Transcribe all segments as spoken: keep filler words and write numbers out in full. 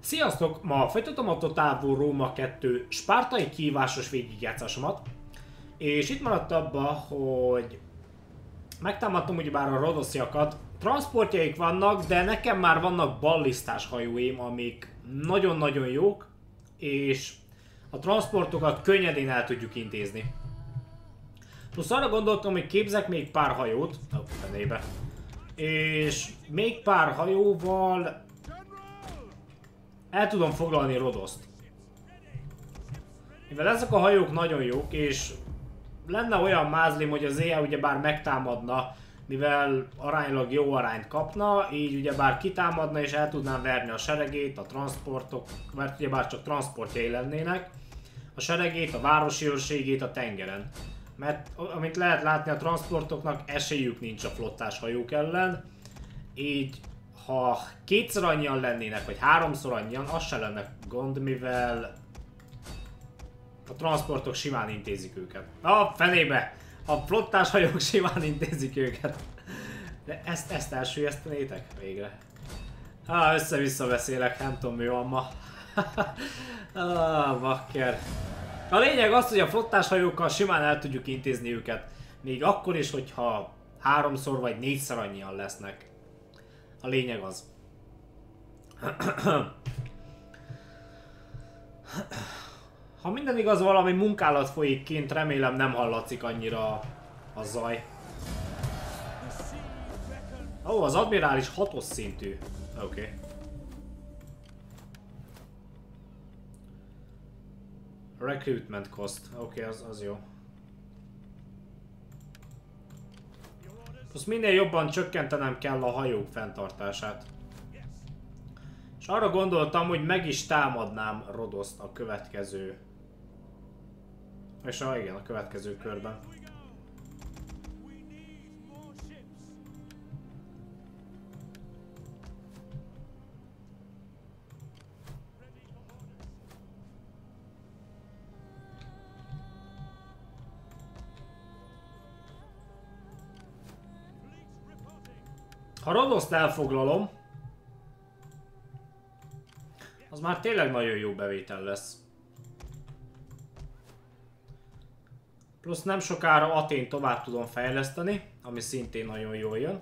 Sziasztok! Ma folytatom a Total War Roma kettő spártai kihívásos végigjátszásomat. És itt maradt abba, hogy megtámadtam ugyebár a rodosziakat. Transportjaik vannak, de nekem már vannak ballisztás hajóim, amik nagyon-nagyon jók, és a transportokat könnyedén el tudjuk intézni. Plusz arra gondoltam, hogy képzek még pár hajót, a fenébe, és még pár hajóval el tudom foglalni Rodoszt. Mivel ezek a hajók nagyon jók, és lenne olyan mázlim, hogy az éjjel ugyebár megtámadna, mivel aránylag jó arányt kapna, így ugyebár kitámadna és el tudnám verni a seregét, a transportok, mert ugyebár csak transportjai lennének, a seregét, a városi őrségét a tengeren. Mert amit lehet látni, a transportoknak esélyük nincs a flottás hajók ellen, így ha kétszer annyian lennének, vagy háromszor annyian, az se lenne gond, mivel a transportok simán intézik őket. A fenébe! A flottás hajók simán intézik őket. De ezt, ezt elsüllyesztenétek végre? Ah, össze-vissza beszélek, nem tudom mi van ma. Ah, bakker. A lényeg az, hogy a flottás hajókkal simán el tudjuk intézni őket. Még akkor is, hogyha háromszor vagy négyszer annyian lesznek. A lényeg az. Ha minden igaz, valami munkálat folyik kint, remélem nem hallatszik annyira a zaj. Ó, oh, az admirális hatos szintű. Oké. Okay. Recruitment cost. Oké, okay, az, az jó. Most minél jobban csökkentenem kell a hajók fenntartását. És arra gondoltam, hogy meg is támadnám Rodoszt a következő... És ah, igen, a következő körben. Ha Rodoszt elfoglalom, az már tényleg nagyon jó bevétel lesz. Plusz nem sokára Athént tovább tudom fejleszteni, ami szintén nagyon jól jön.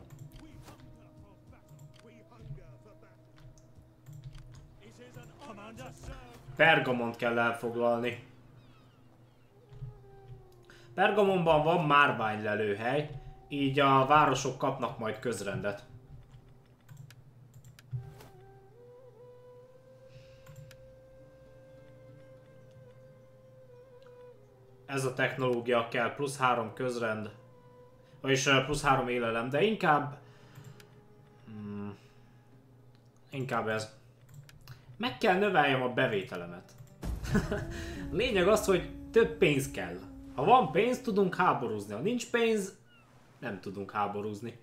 Pergamont kell elfoglalni. Pergamonban van márványlelőhely, így a városok kapnak majd közrendet. Ez a technológia kell, plusz három közrend, vagyis plusz három élelem, de inkább... Hmm, inkább ez. Meg kell növeljem a bevételemet. Lényeg az, hogy több pénz kell. Ha van pénz, tudunk háborúzni. Ha nincs pénz, nem tudunk háborúzni.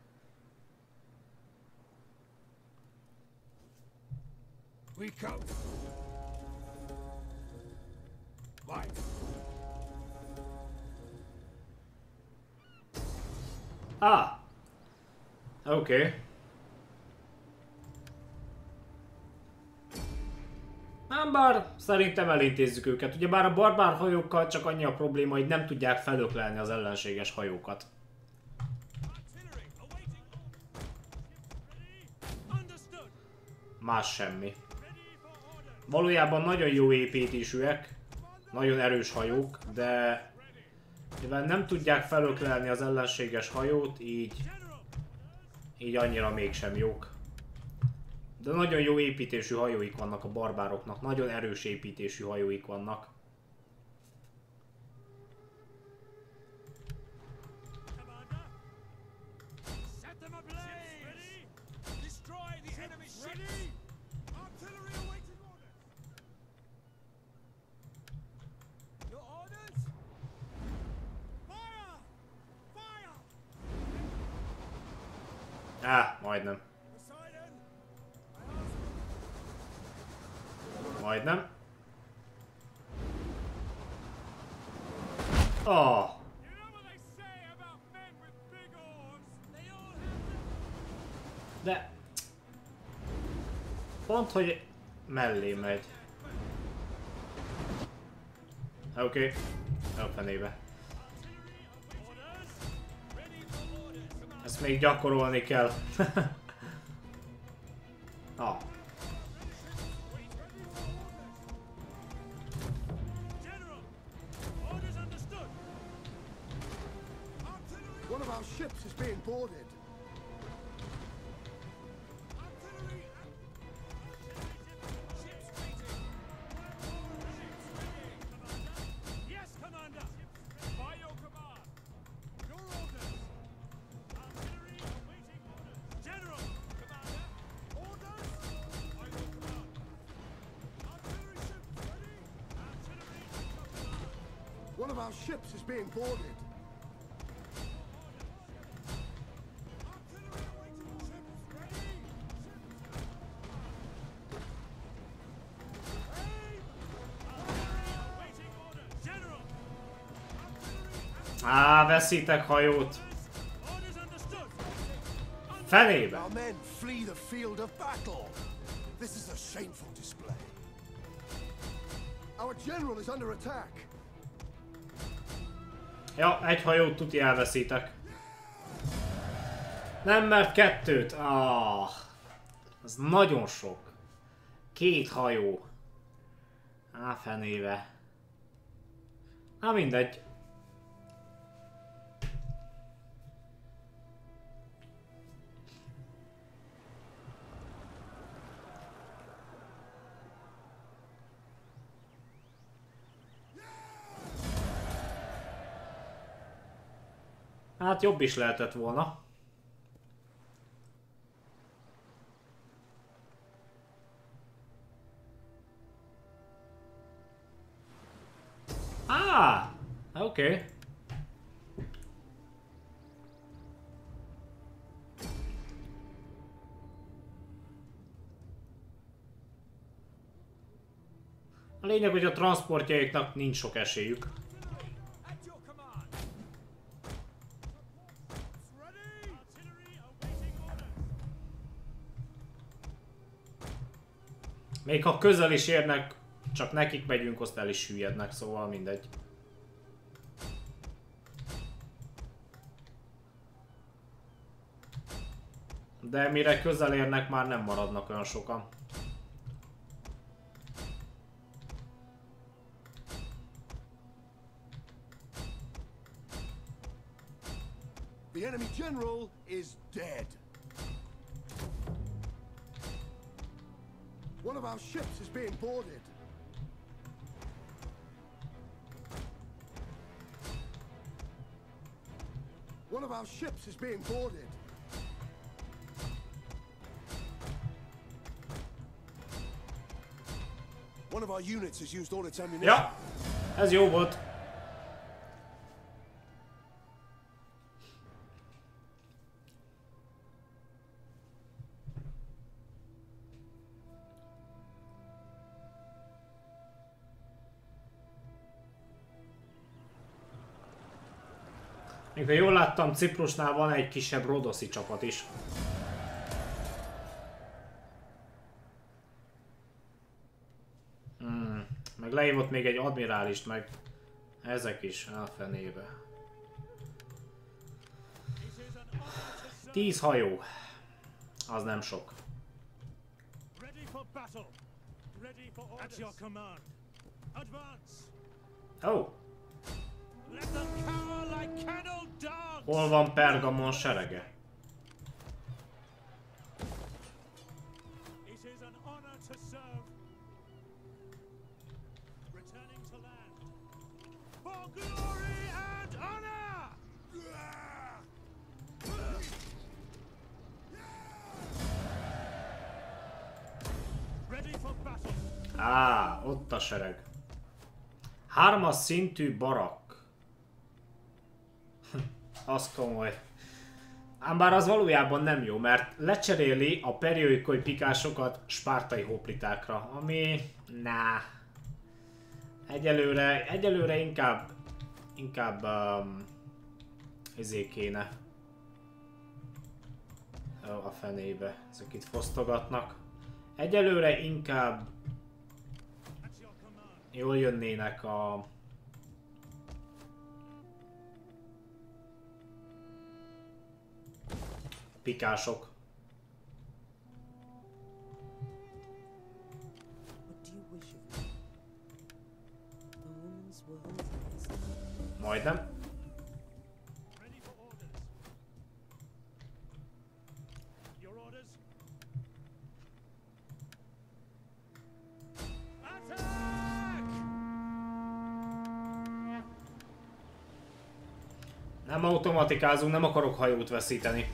Ah! Oké. Okay. Nem bár szerintem elintézzük őket. Ugyebár a barbár hajókkal csak annyi a probléma, hogy nem tudják felöklelni az ellenséges hajókat. Más semmi. Valójában nagyon jó építésűek, nagyon erős hajók, de mivel nem tudják felöklelni az ellenséges hajót, így, így annyira mégsem jók. De nagyon jó építésű hajóik vannak a barbároknak, nagyon erős építésű hajóik vannak. Á, majdnem. Majdnem. Oh. De... Pont, hogy mellé megy. Oké. Okay. A fenébe. Ezt még gyakorolni kell. Ah. One of our ships is being boarded. Yes, Commander. By your command. Your orders. Artillery awaiting orders. General. Commander. Orders. By your command. Artillery ships ready. Artillery at your command. One of our ships is being boarded. Á, veszítek hajót. Felébe. Our men flee the field of battle. This is a shameful display. Our general is under attack. Ja, egy hajót tuti elveszítek. Nem, mert kettőt. Ah, ez nagyon sok. Két hajó. Á, fenébe. Na mindegy. Hát jobb is lehetett volna. Ah, oké. Okay. A lényeg, hogy a transportjaiknak nincs sok esélyük. Még ha közel is érnek, csak nekik megyünk, azt el is süllyednek, szóval mindegy. De mire közel érnek, már nem maradnak olyan sokan. The enemy general is dead. One of our ships is being boarded. One of our ships is being boarded. One of our units has used all its ammunition. Ja, ez jó volt. Még ha jól láttam, Ciprusnál van egy kisebb rodoszi csapat is. Hmm. Meg lehívott még egy admirálist, meg ezek is a fenébe. Tíz hajó. Az nem sok. Oh. Hol van Pergamon serege? Á, ott a sereg. Hármas szintű barak. Az komoly. Ám bár az valójában nem jó, mert lecseréli a periódikai pikásokat spártai hoplitákra, ami... Nah. Egyelőre, egyelőre inkább... Inkább... Um, ezé kéne. A fenébe. Ezek itt fosztogatnak. Egyelőre inkább jól jönnének a... pikások. Majdnem. Ready for orders. Your orders. Attack! Nem automatikázunk, nem akarok hajót veszíteni.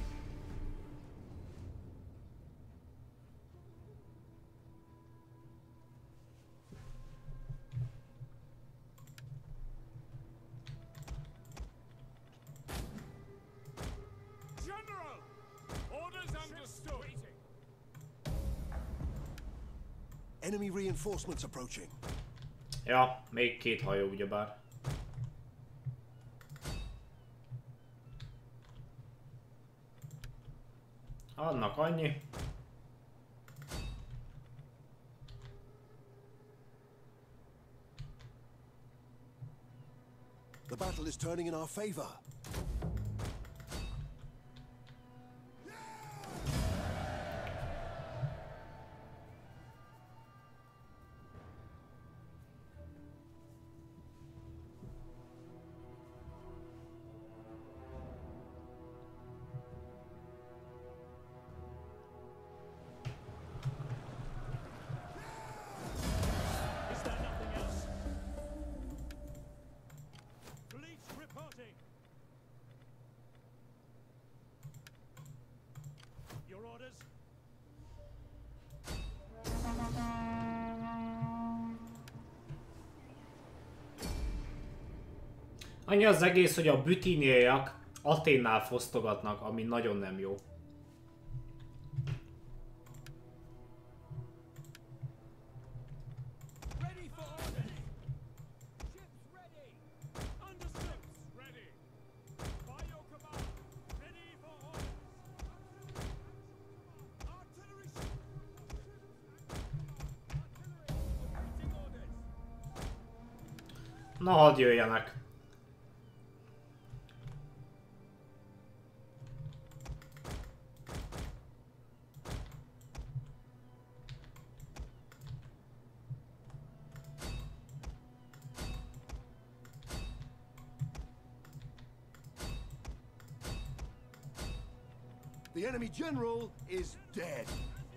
General! Orders understood. Enemy reinforcements approaching. Ja, még két hajó ugyebár. Annak annyi. The battle is turning in our favor. Is there nothing else? Fleet reporting. Your orders. Annyi az egész, hogy a bütíniaiak Athénnál fosztogatnak, ami nagyon nem jó. Ready for orders. Ships ready. Understood. Ready. By your command. Ready for orders. Artillery ship. Artillery. Awaiting orders. Na, hadd jöjjenek. The enemy general is dead.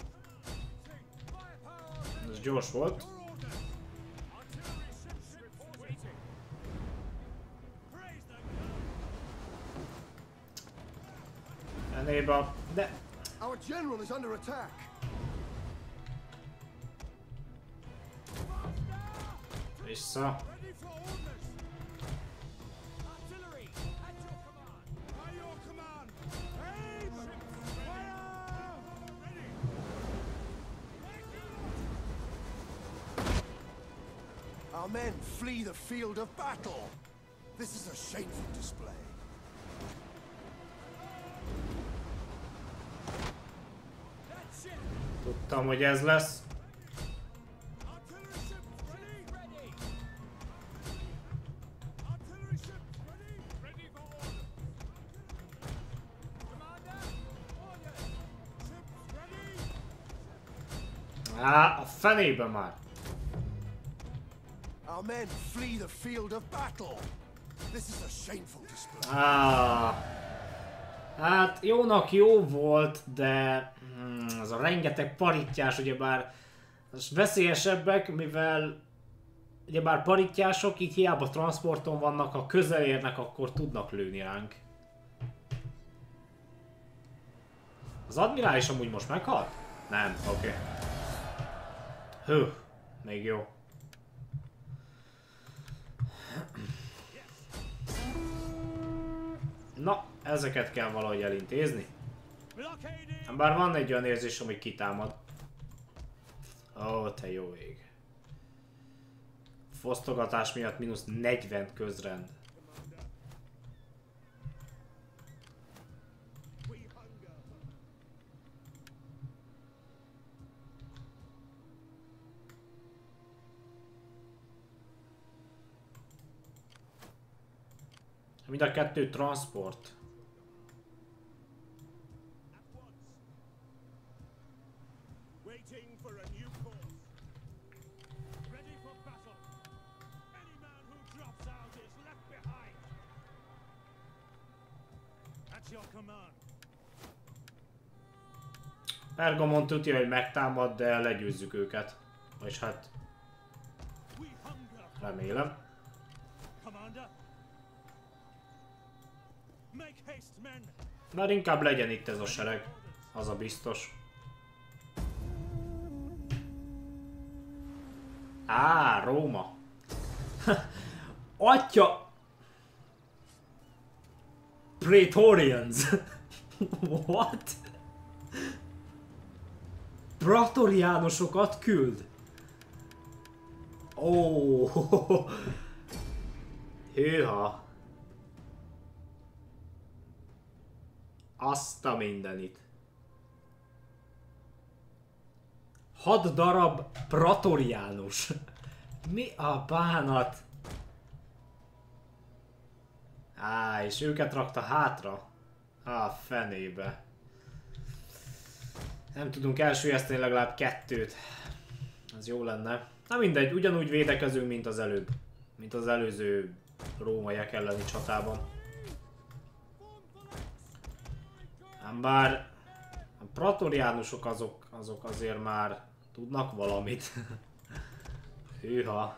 Firepower. Ez gyors volt. Your orders. Artillery ships reporting. Praise the God. Enébe, de... Our general is under attack. Vissza. Ready for orders. Artillery at your command. By your command. Aim. Fire. Ready. Our men flee the field of battle. This is a shameful display. That's it. Tudtam, hogy ez lesz. Artillery ships ready. Ready. Artillery ships ready. Ready for orders. Commander, orders. Ships ready. Á, a fenébe már. Our men flee the field of battle. This is a shameful display. Á, hát jónak jó volt, de hmm, az a rengeteg parittyás, ugyebár az veszélyesebbek, mivel ugyebár parittyások így hiába transporton vannak, ha közel érnek, akkor tudnak lőni ránk. Az admirális amúgy most meghalt? Nem, oké. Okay. Hű, még jó. Na, ezeket kell valahogy elintézni. Blockading. Bár van egy olyan érzésem, hogy kitámad. Ó, te jó ég. Fosztogatás miatt mínusz negyven közrend. Mind a kettő transport. Waiting for a new course. Ready for battle. Any man who drops out is left behind. At your command. Pergamon tudja, hogy megtámad, de legyőzzük őket. Vagyis hát We hunger. remélem. Commander. Make haste, men. Már inkább legyen itt ez a sereg. Az a biztos. Á, Róma. Atya! Praetorians! What? Praetoriánosokat küld? Ó, oh. Hűha! Azt a mindenit. Hat darab praetoriánus. Mi a bánat? Á, és őket rakta hátra? Á, fenébe. Nem tudunk elsüllyeszteni legalább kettőt. Ez jó lenne. Na mindegy, ugyanúgy védekezünk, mint az előbb. Mint az előző rómaiak elleni csatában. Ám bár a praetoriánusok azok, azok azért már tudnak valamit. Hűha.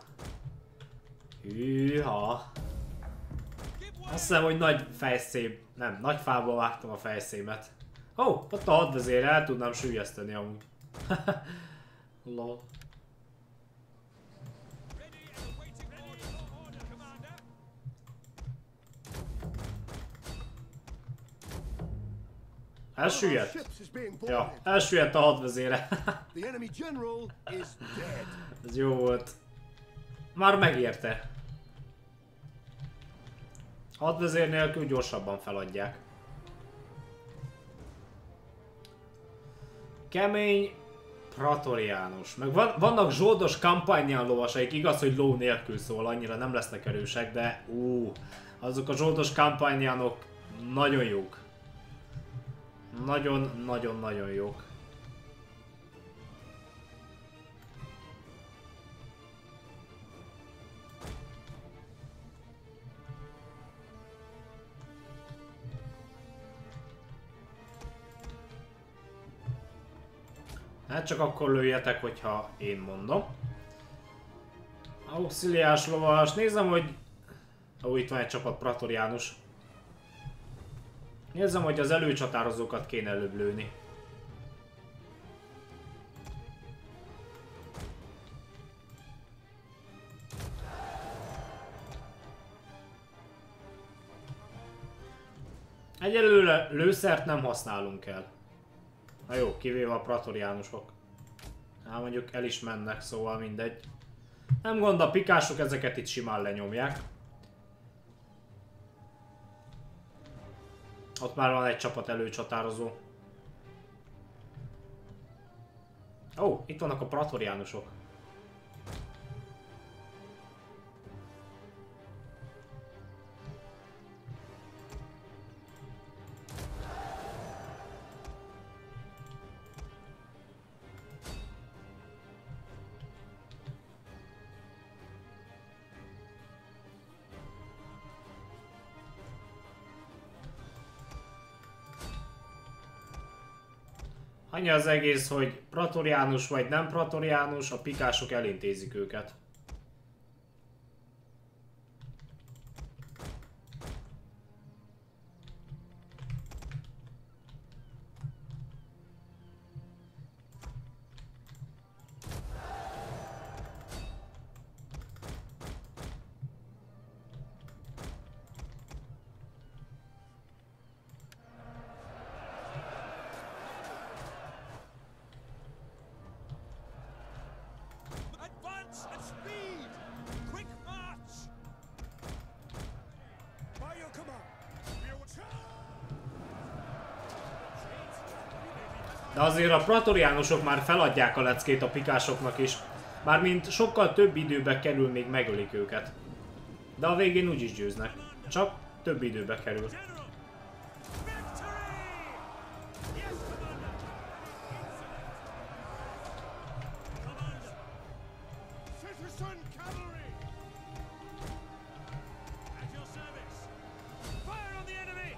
Hűha. Azt hiszem, hogy nagy fejszém, nem, nagy fából vágtam a fejszémet. Ó, oh, ott a hadvezér, el tudnám süllyeszteni amúgy. Lol. Elsüllyedt. Ja, elsüllyedt a hadvezére. The enemy general is dead. Ez jó volt. Már megérte. Hadvezér nélkül gyorsabban feladják. Kemény praetoriánus. Meg van, vannak zsoldos kampányán lovasaik, igaz, hogy ló nélkül szól, annyira nem lesznek erősek, de ú, azok a zsoldos kampányánok nagyon jók. Nagyon-nagyon-nagyon jók. Hát csak akkor lőjetek, hogyha én mondom. Auxiliás lovas, nézem, hogy... Ó, itt van egy csapat praetoriánus. Nézem, hogy az előcsatározókat kéne előbb lőni. Egyelőre lőszert nem használunk el. Na jó, kivéve a praetoriánusok. Hát mondjuk el is mennek, szóval mindegy. Nem gond, a pikások ezeket itt simán lenyomják. Ott már van egy csapat előcsatározó. Ó, oh, itt vannak a praetoriánusok. Annyi az egész, hogy praetoriánus vagy nem praetoriánus, a pikások elintézik őket. De azért a praetoriánusok már feladják a leckét a pikásoknak is. Mármint sokkal több időbe kerül, még megölik őket. De a végén úgyis győznek. Csak több időbe kerül. General! Victory! Yes, Commander! Commander! Citizen cavalry! At your service! Fire on the enemy!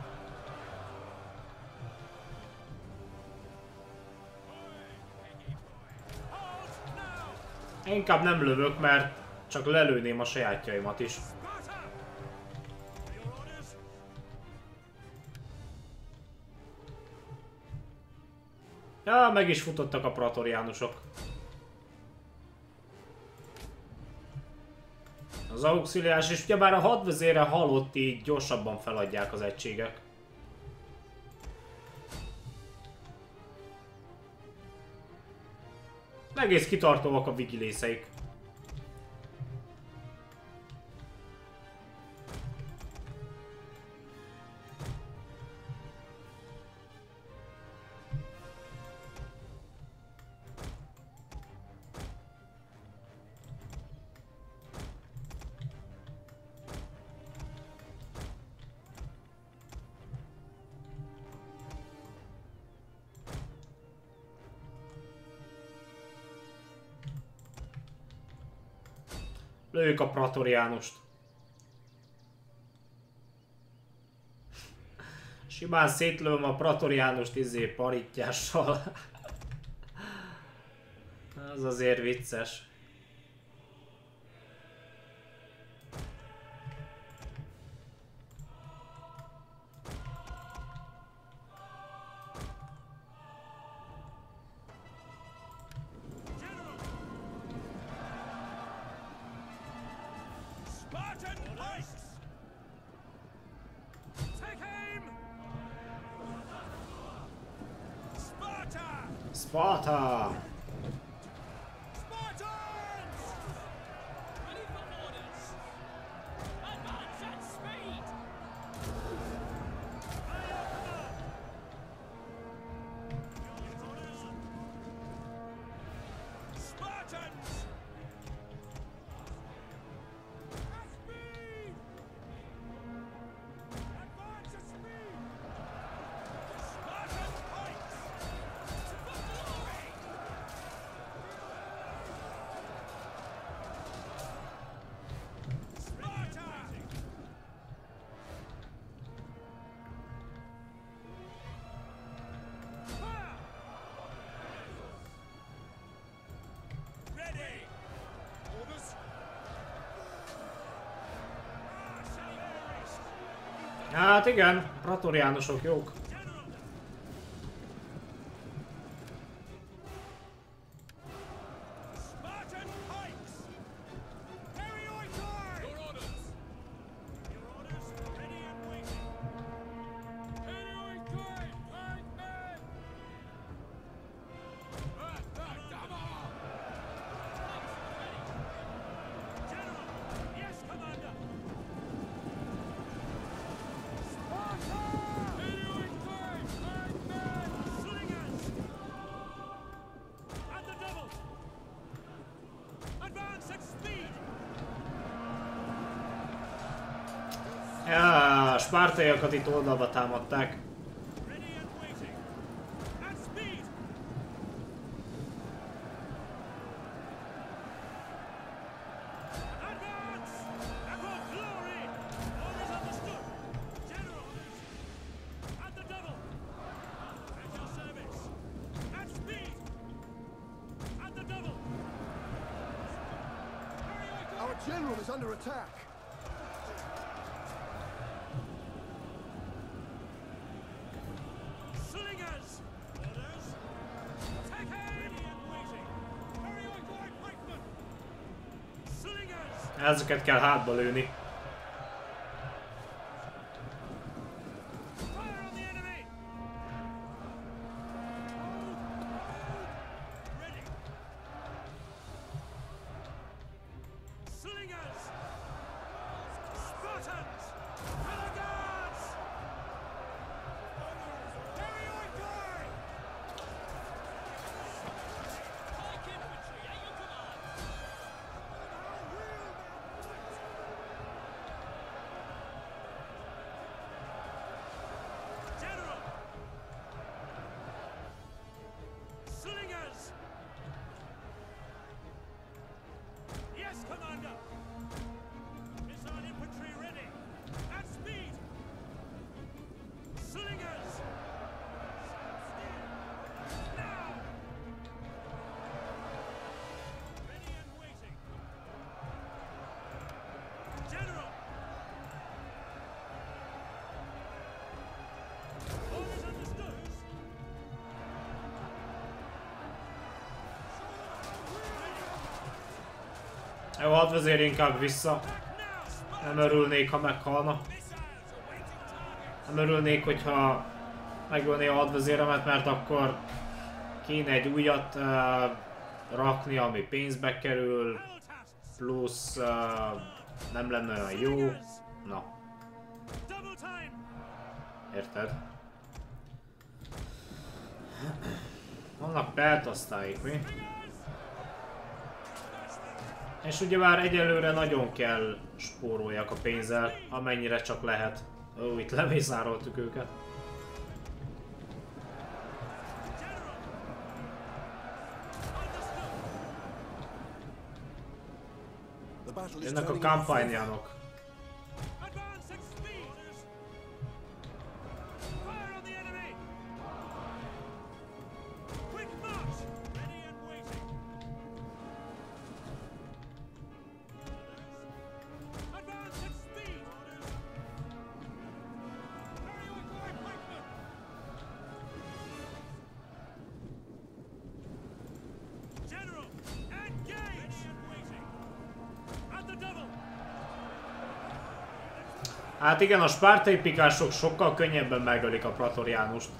Halt now! Inkább nem lövök, mert csak lelőném a sajátjaimat is. Sparta! Your orders? Ja, meg is futottak a praetoriánusok. Az auxiliás, és ugyebár a hadvezére halott, így gyorsabban feladják az egységek. Egész kitartóak a vigilészeik. Lőjük a praetoriánust. Simán szétlőm a praetoriánust izé parittyással. Az azért vicces. Spartan pikes! Take aim! Sparta! Sparta! Spartans! Ready for orders! Advance at speed! Spartans! At speed! Advance at speed! Spartan pikes! For glory! Sparta! Fire! Ready! Orders? Hát igen, praetoriánusok jók. Spartan pikes! Perioikoi! Your orders! Your orders ready and waiting. Perioikoi! Five men! General! Yes, Commander! Sparta! Perioikoi! Five men! Slingers! At the double! Advance at speed! Ja, a spártaiakat itt oldalba támadták. Ready and waiting! At speed! Advance! And for glory! Orders understood! General orders! At the double! At your service! At speed! At the double! Our general is under attack. Slingers! Orders! Take aim! Ready and waiting! Perioikoi pikemen! Slingers! Ezeket kell hátba lőni. Fire on the enemy! Ready! Slingers! Spartans! Renegades! Perioikoi! Pike infantry at your command! Jó, hadvezér inkább vissza. Nem örülnék, ha meghalna. Nem örülnék, hogyha megölné a hadvezéremet, mert akkor kéne egy újat uh, rakni, ami pénzbe kerül, plusz uh, nem lenne olyan jó. Na. Érted? Vannak peltasztáik, mi? És ugyebár egyelőre nagyon kell spóroljak a pénzzel, amennyire csak lehet. Ó, itt lemészároltuk őket. Jönnek a kampányánok. Hát igen, a spártai pikások sokkal könnyebben megölik a praetoriánust.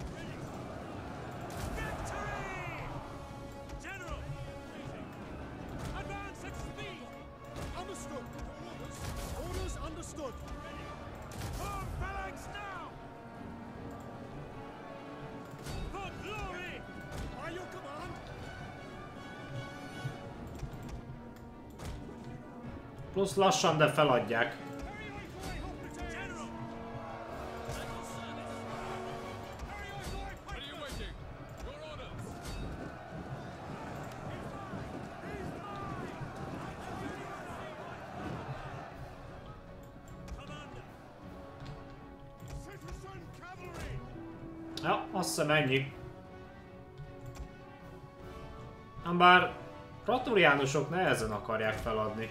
Plusz lassan, de feladják. Ja, azt hiszem ennyi. Ám bár praetoriánusok nehezen akarják feladni.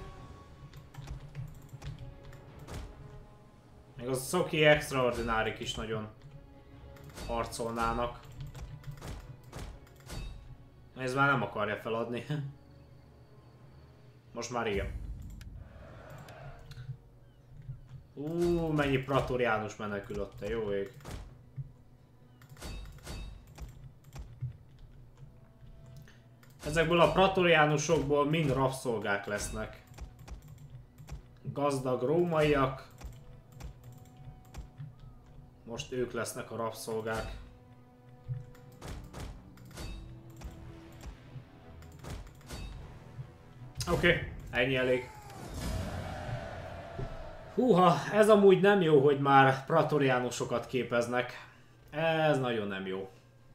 Még az Szoki extraordinárik is nagyon harcolnának. Ez már nem akarja feladni. Most már igen. Ú, mennyi praetoriánus menekülött, te jó ég. Ezekből a praetoriánusokból mind rabszolgák lesznek. Gazdag rómaiak. Most ők lesznek a rabszolgák. Oké, okay, ennyi elég. Húha, ez amúgy nem jó, hogy már praetoriánusokat képeznek. Ez nagyon nem jó.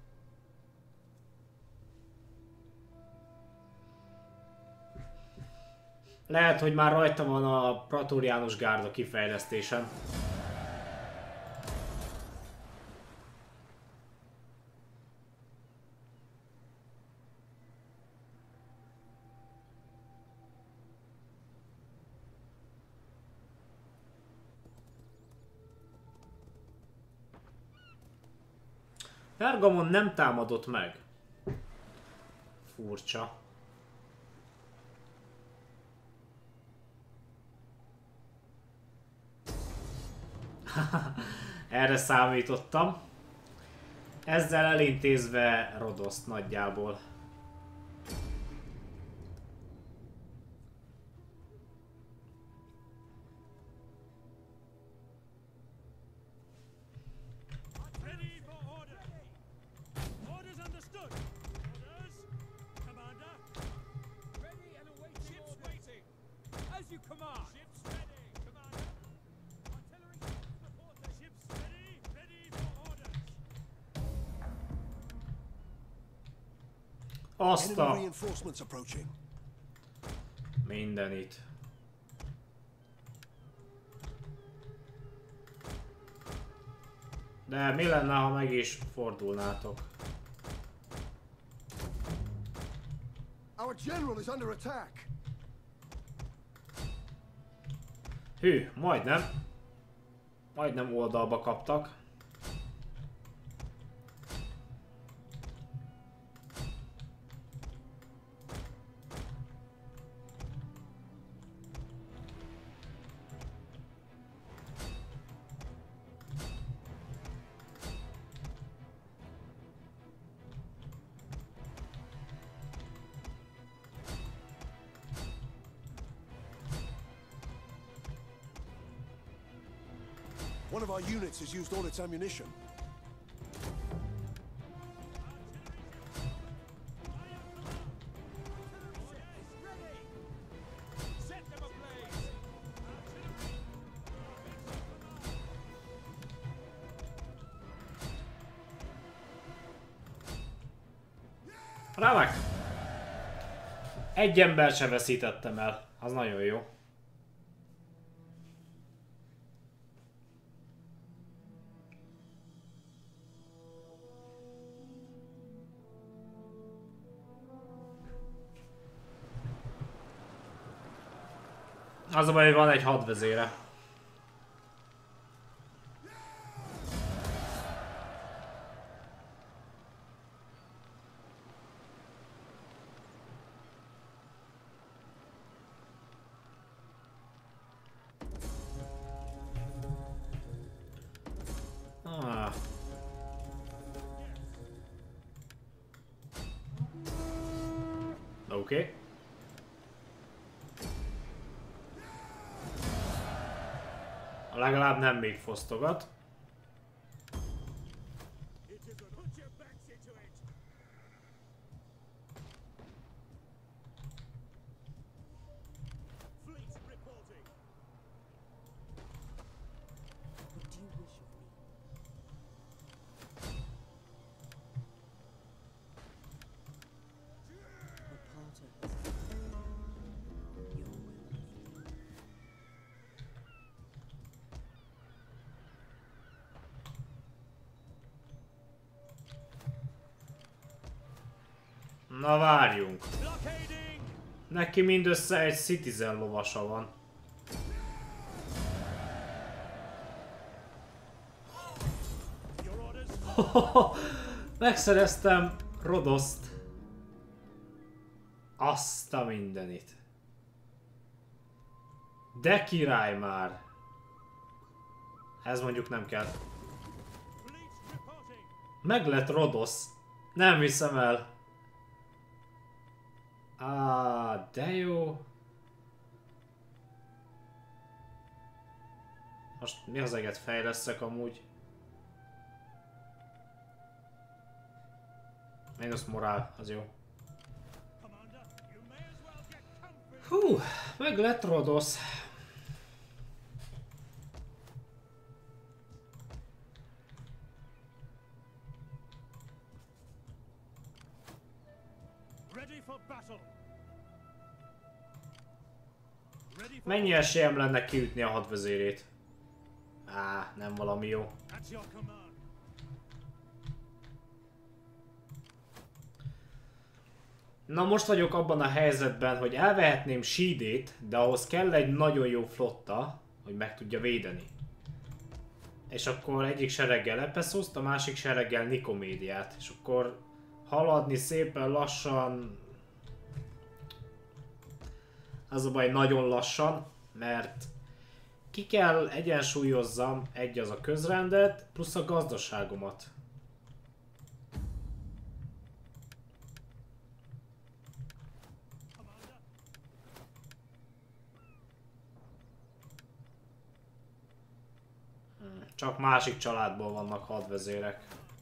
Lehet, hogy már rajta van a praetoriánus gárda kifejlesztésen. Pergamon nem támadott meg. Furcsa. Erre számítottam. Ezzel elintézve Rodoszt nagyjából. Azt a... mindenit. De mi lenne, ha meg is fordulnátok? Hű, majdnem. Majdnem oldalba kaptak. One of our units has used all its ammunition. Remek! Egy ember sem veszítettem el. Az nagyon jó. Az a baj, hogy van egy hadvezére. Ah. Oké. Okay. Legalább nem még fosztogat. Na várjunk. Neki mindössze egy Citizen lovasa van. Megszereztem Rodoszt. Azt a mindenit. De király már. Ez mondjuk nem kell. Meg lett Rodosz. Nem hiszem el. Á, de jó. Most mi az eget fejleszek amúgy? Mínusz morál, az jó. Hú, meg lett Rodosz. Mennyi esélyem lenne kiütni a hadvezérét? Á, nem valami jó. Na most vagyok abban a helyzetben, hogy elvehetném Sídét, de ahhoz kell egy nagyon jó flotta, hogy meg tudja védeni. És akkor egyik sereggel Epeszoszt, a másik sereggel Nikomédiát. És akkor haladni szépen lassan... Az a baj, nagyon lassan, mert ki kell egyensúlyozzam egy az a közrendet, plusz a gazdaságomat. Csak másik családból vannak hadvezérek.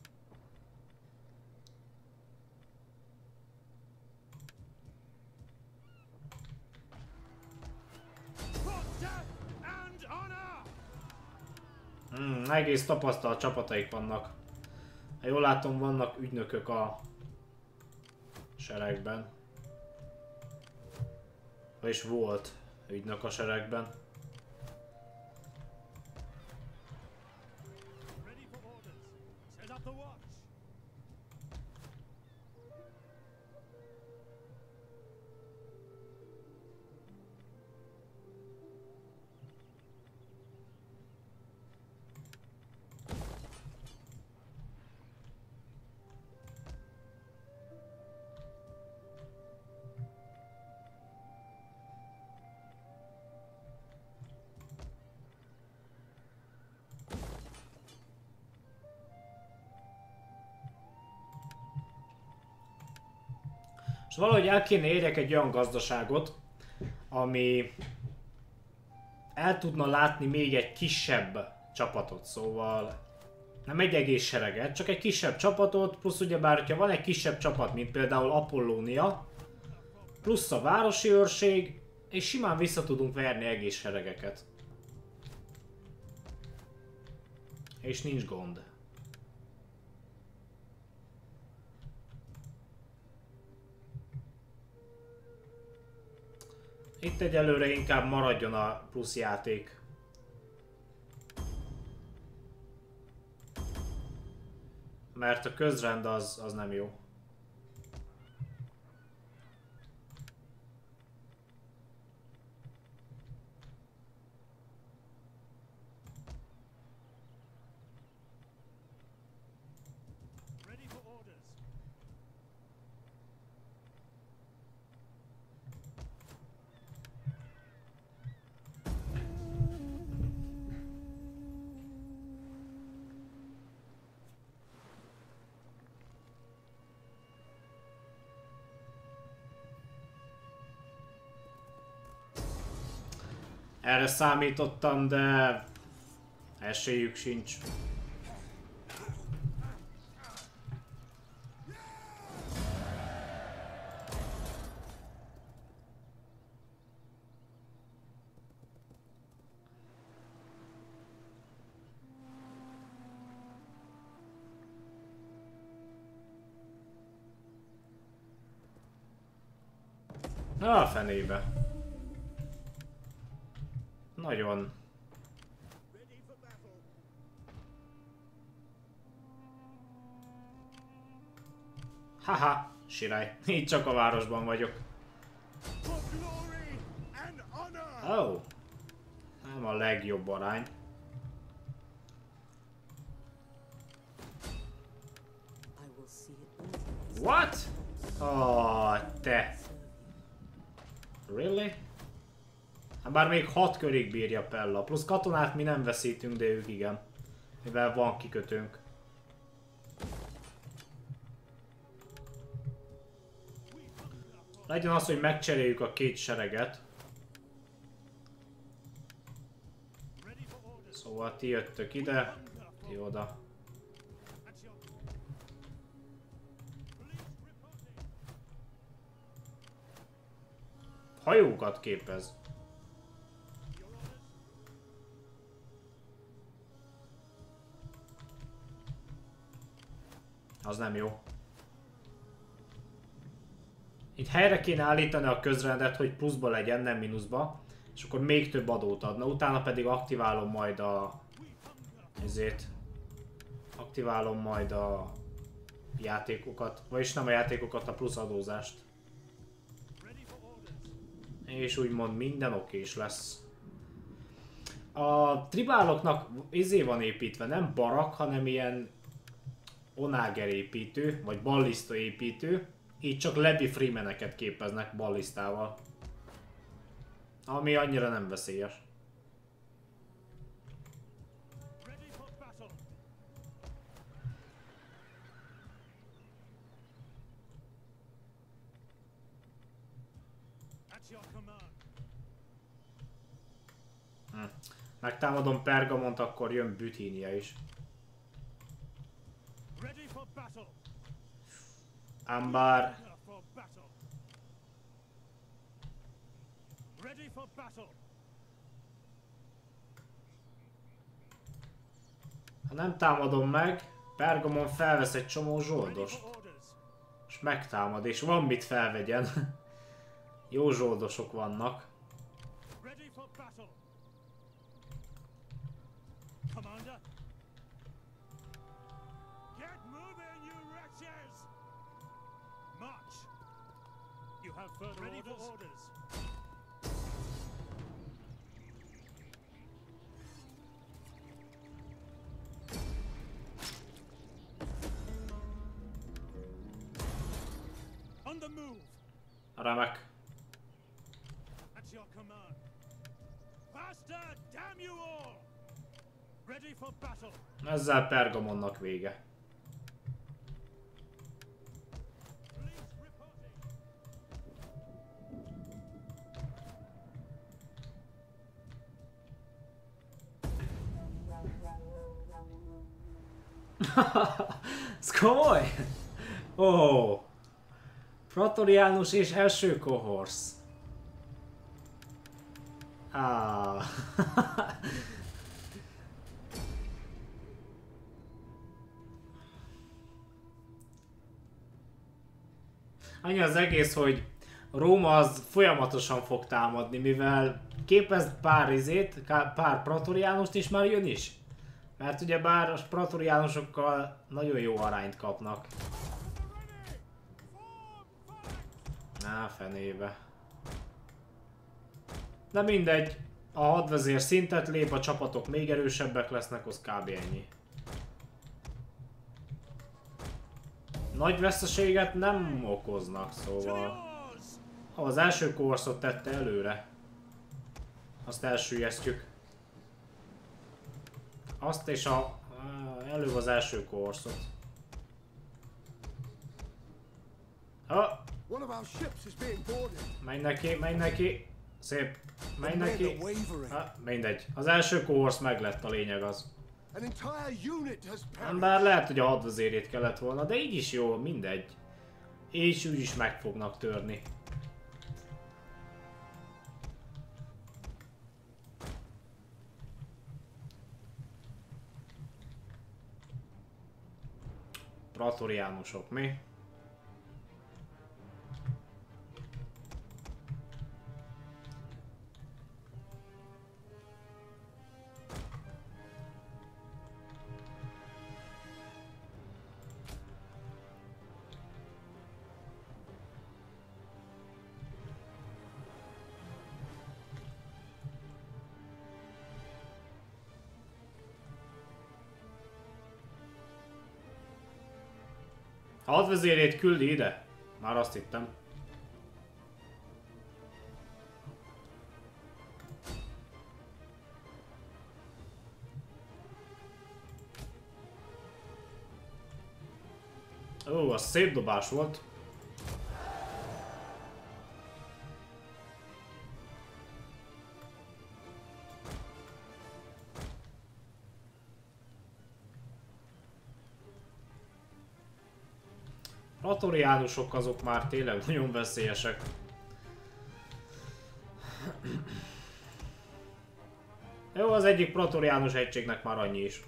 Hmm, egész tapasztalt csapataik vannak. Ha jól látom, vannak ügynökök a seregben. Vagyis volt ügynök a seregben. És valahogy el kéne érjek egy olyan gazdaságot, ami el tudna látni még egy kisebb csapatot, szóval nem egy egész sereget, csak egy kisebb csapatot, plusz ugyebár, hogyha van egy kisebb csapat, mint például Apollónia, plusz a városi őrség, és simán vissza tudunk verni egész seregeket. És nincs gond. Itt egyelőre inkább maradjon a plusz játék. Mert a közrend az, az nem jó. Ready for orders. Erre számítottam, de esélyük sincs. Na a fenébe. Nagyon. Haha, sirály. Így csak a városban vagyok. Oh. Nem a legjobb arány. What? Oh, te. Really? Hát bár még hat körig bírja Pella. Plusz katonát mi nem veszítünk, de ők igen. Mivel van kikötőnk. Legyen az, hogy megcseréljük a két sereget. Szóval ti jöttök ide, ti oda. Hajókat képez. Az nem jó. Itt helyre kéne állítani a közrendet, hogy pluszba legyen, nem mínuszba. És akkor még több adót adna. Utána pedig aktiválom majd a... ezért. Aktiválom majd a játékokat. Vagyis nem a játékokat, a plusz adózást. És úgymond minden okés lesz. A tribáloknak izé van építve, nem barak, hanem ilyen onáger építő, vagy ballista építő. Így csak Levi Freemaneket képeznek ballisztával. Ami annyira nem veszélyes. Hm. Megtámadom Pergamont, akkor jön Bithynia is. Ám bár... Ha nem támadom meg, Pergamon felvesz egy csomó zsoldost. És megtámad, és van mit felvegyen. Jó zsoldosok vannak. Ready for orders. On the move. Remek. At your command. Faster, damn you all. Ready for battle. Ezzel Pergamonnak vége. Ez komoly? Ó. Oh. Praetorianus és első kohorsz. Ah. Annyi az egész, hogy Róma az folyamatosan fog támadni, mivel képez pár izét, pár praetoriánust is már jön is. Mert ugye bár a praetoriánusokkal nagyon jó arányt kapnak. Á, fenébe. De mindegy, a hadvezér szintet lép, a csapatok még erősebbek lesznek, az kb. Ennyi. Nagy veszteséget nem okoznak, szóval... Az első korszot tette előre. Azt elsüllyesztjük. Azt és a... előbb az első korszot. Ah! Menj neki, menj neki. Szép. Menj neki. Ah, mindegy. Az első korsz meglett, a lényeg az. Bár lehet, hogy a hadvezérét kellett volna, de így is jó, mindegy. És úgy is meg fognak törni. Praetoriánusok, mi? A hadvezérét küldi ide. Már azt hittem. Ó, az szép dobás volt. Praetoriánusok azok már tényleg nagyon veszélyesek. Jó, az egyik praetoriánus egységnek már annyi is.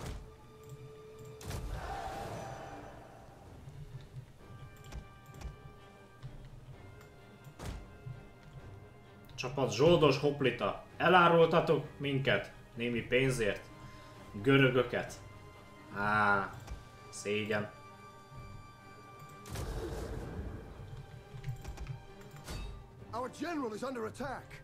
Csapat zsoldos hoplita. Elárultatok minket némi pénzért. Görögöket. Á, szégyen. Our general is under attack.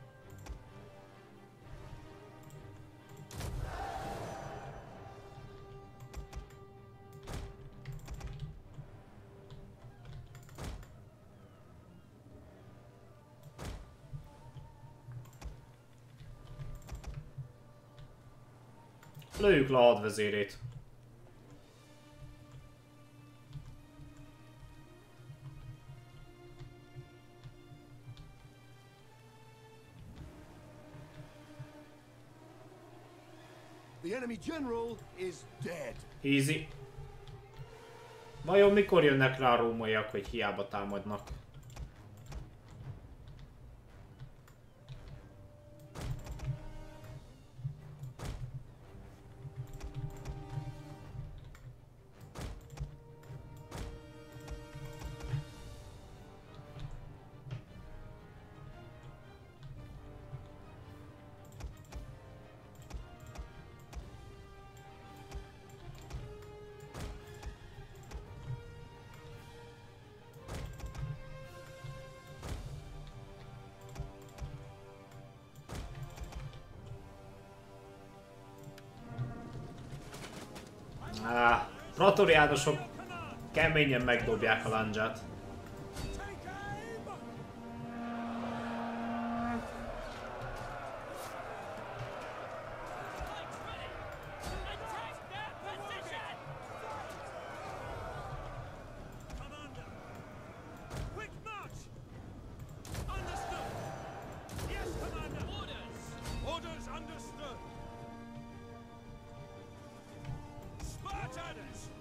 Lőjük le a hadvezérét. The enemy general is dead. Easy. Vajon mikor jönnek rá a rómaiak, hogy hiába támadnak? Ah, praetoriánusok keményen megdobják a landzsát. Spartans!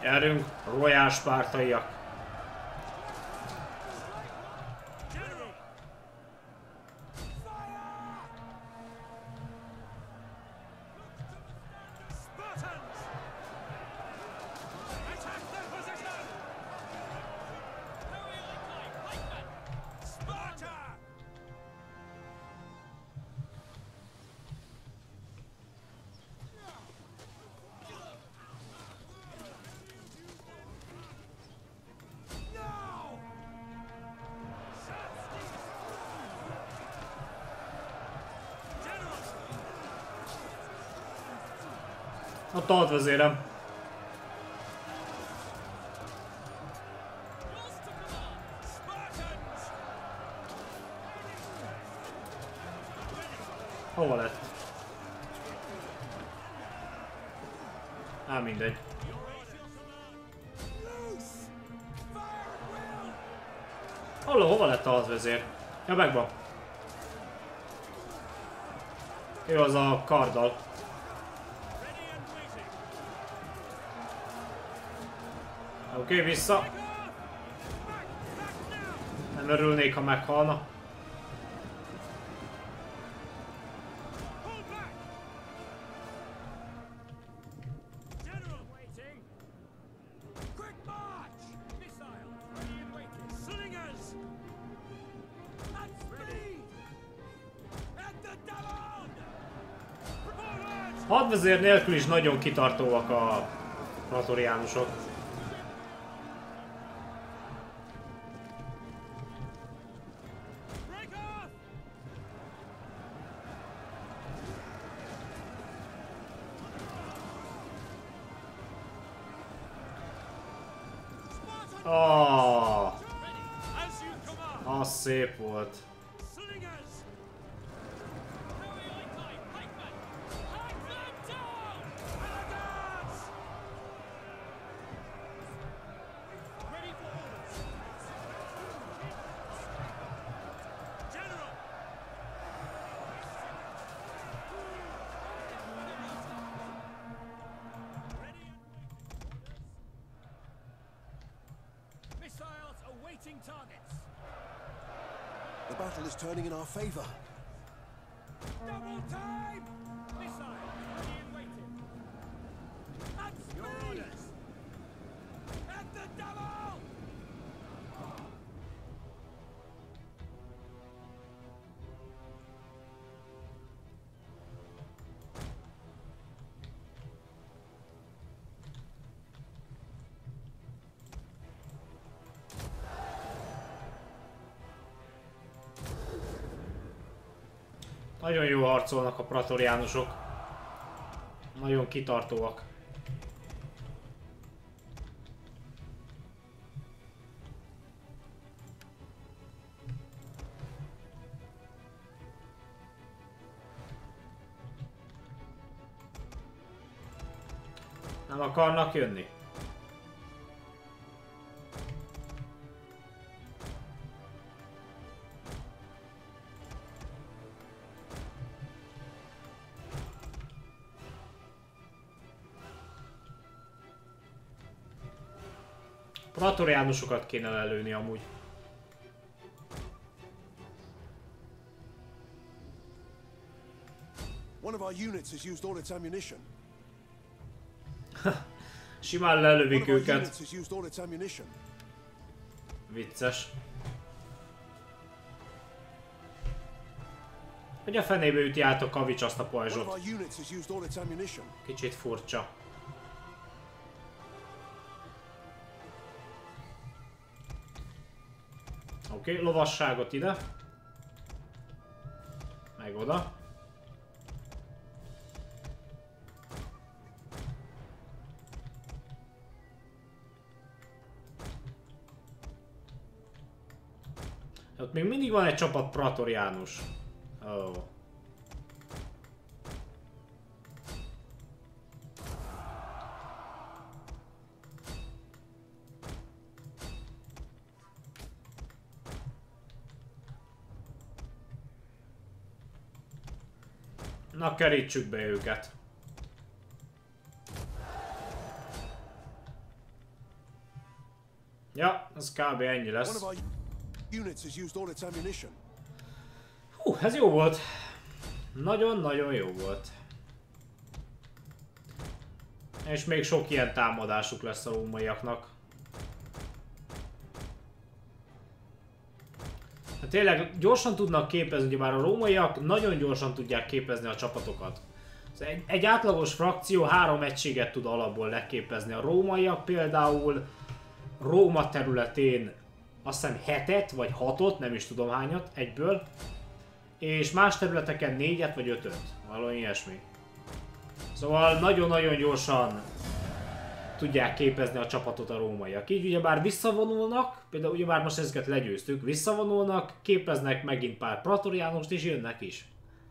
Gyerünk, royál spártaiak. Ott a hadvezérem. Hova lett? Á, mindegy. Halló, hova lett a hadvezér? Ja, megvan. Ő az a karddal. Oké, okay, vissza. Nem örülnék, ha meghalna. Hadvezér nélkül is nagyon kitartóak a praetoriánusok. Ah, az szép volt. The battle is turning in our favor. Double time! Missile, ready and waiting. At speed! At the double! Nagyon jó harcolnak a praetoriánusok. Nagyon kitartóak. Nem akarnak jönni? Praetoriánusokat kéne lelőni amúgy. One of our units has used all its ammunition. Simán lelövik One of our őket. units has used all its ammunition. Vicces. Hogy a fenébe üti át a kavics azt a One of pajzsot. our units has used all its ammunition. Kicsit furcsa. Oké, okay, lovasságot ide. Meg oda. Ott még mindig van egy csapat praetoriánus. Oh. Na, kerítsük be őket. Ja, ez kb. Ennyi One lesz. of our units has used all its ammunition. Hú, ez jó volt. Nagyon-nagyon jó volt. És még sok ilyen támadásuk lesz a rómaiaknak. Hát tényleg gyorsan tudnak képezni, ugye már a rómaiak nagyon gyorsan tudják képezni a csapatokat. Egy, egy átlagos frakció három egységet tud alapból leképezni. A rómaiak például Róma területén azt hiszem hetet vagy hatot, nem is tudom hányat, egyből. És más területeken négyet vagy ötöt, valami ilyesmi. Szóval nagyon-nagyon gyorsan tudják képezni a csapatot a rómaiak. Így ugyebár visszavonulnak, például ugyebár most ezeket legyőztük, visszavonulnak, képeznek megint pár praetoriánust és jönnek is.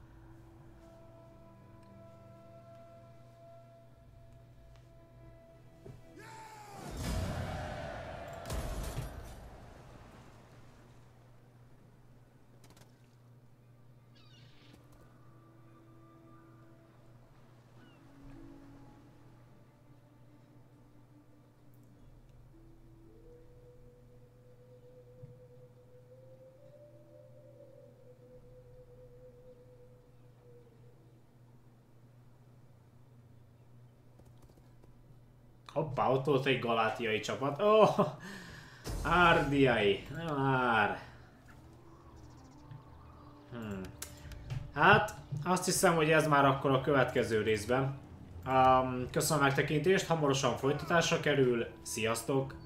Hoppá, ott volt egy galátiai csapat. Ó, oh, árdiai, nem már. Hmm. Hát, azt hiszem, hogy ez már akkor a következő részben. Um, köszönöm a megtekintést, hamarosan folytatásra kerül. Sziasztok!